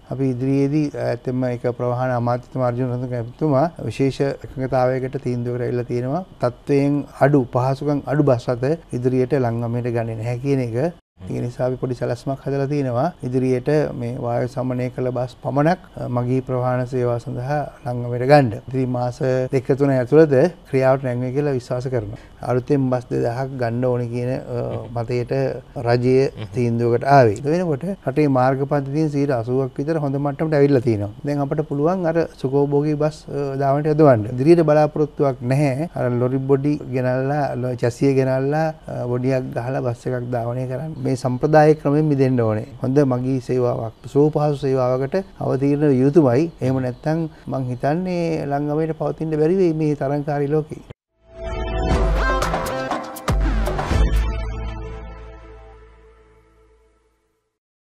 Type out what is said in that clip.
අපි ඉදිරියේදී ඇත්තම ඒක ප්‍රවාහන අමාත්‍යතුමා අර්ජුන රත්නතුමා විශේෂ එකඟතාවයකට තීන්දුවකට ඇවිල්ලා තියෙනවා. තත්වයෙන් අඩු පහසුකම් අඩු බස් රථ ඉදිරියට ලංගමයට ගන්නේ නැහැ කියන එක. ඒ නිසා අපි පොඩි සැලැස්මක් හදලා තිනවා ඉදිරියට මේ වායු සමනය කළ බස් පමණක් මගී ප්‍රවාහන සේවාව සඳහා ලංගමයට ගන්න. ඉතින් මාස 2-3 ඇතුළත ක්‍රියාවට නැංවෙයි කියලා විශ්වාස කරනවා. අලුතෙන් බස් 2000ක් ගන්න ඕනේ කියන මතයට රජයේ තීන්දුවකට ආවේ. ඒ වෙනකොට රටේ මාර්ග පද්ධතියෙන් 80%ක් විතර හොඳ මට්ටමට ඇවිල්ලා තියෙනවා. දැන් අපිට පුළුවන් අර සුඛෝභෝගී බස් දාවන්ට යොදවන්න. ඉදිරියට බලාපොරොත්තුවක් නැහැ. අර ලොරි බොඩි ගෙනල්ලා චැසිය ගෙනල්ලා බොඩියක් ගහලා බස් එකක් ධාවනය කරන්න. මේ සම්ප්‍රදායික ක්‍රමයෙන් මිදෙන්න ඕනේ. හොඳ මගී සේවාවක්, සුවපහසු සේවාවකට අවතීර්ණ යුතුමයි. එහෙම නැත්නම් මං හිතන්නේ ලංගමයට පවතින්න බැරි වෙයි මේ තරංකාරී ලෝකේ.